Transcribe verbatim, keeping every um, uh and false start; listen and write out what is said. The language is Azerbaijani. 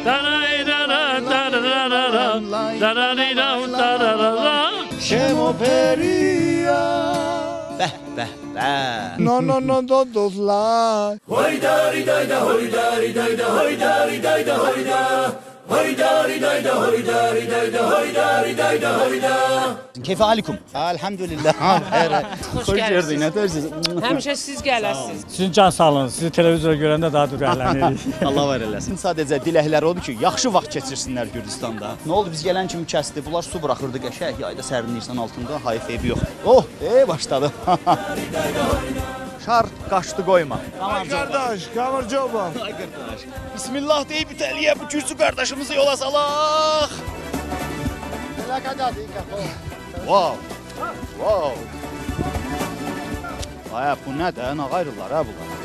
Şemoperia. Bəh, bəh, bəh. No, no, no, do, dozlar. Hoydari dayda, hoydari dayda, hoydari dayda, hoyda. Hoydari dayda, hoydari dayda, hoydari dayda, hoyda. Keyfi alikum. Elhamdülillah. Xoş gəldiniz. Nə deyirsiniz? Həmişə siz gələsiniz. Sizin can sağlığınız, sizi televizora görəndə daha dürərlənirik. Allah var eləsin. Sadəcə diləkləri odur ki, yaxşı vaxt keçirsinlər Gürcüstanda. Nə oldu, biz gələn kimi kəsdi. Bunlar su buraxırdı qəşəng. Yayda sərinliksən altında, hayf evi yox. Oh, ey başladı. Şar qaçdı qoyma. Ay kardeş, kavurcoba. Ay qardaş. Bismillah deyib itəliyə bu Gürcü qardaşımızı yola salaq. Wow. Wow. Ay, bu nədir? Nə qayrırlar ha bunlar?